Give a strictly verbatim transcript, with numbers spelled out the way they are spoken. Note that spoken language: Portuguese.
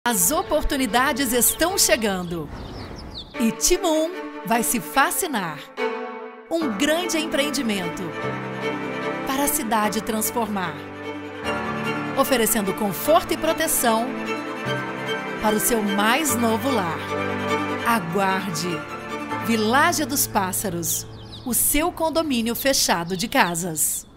As oportunidades estão chegando e Timum vai se fascinar. Um grande empreendimento para a cidade transformar, oferecendo conforto e proteção para o seu mais novo lar. Aguarde! Vilagem dos Pássaros, o seu condomínio fechado de casas.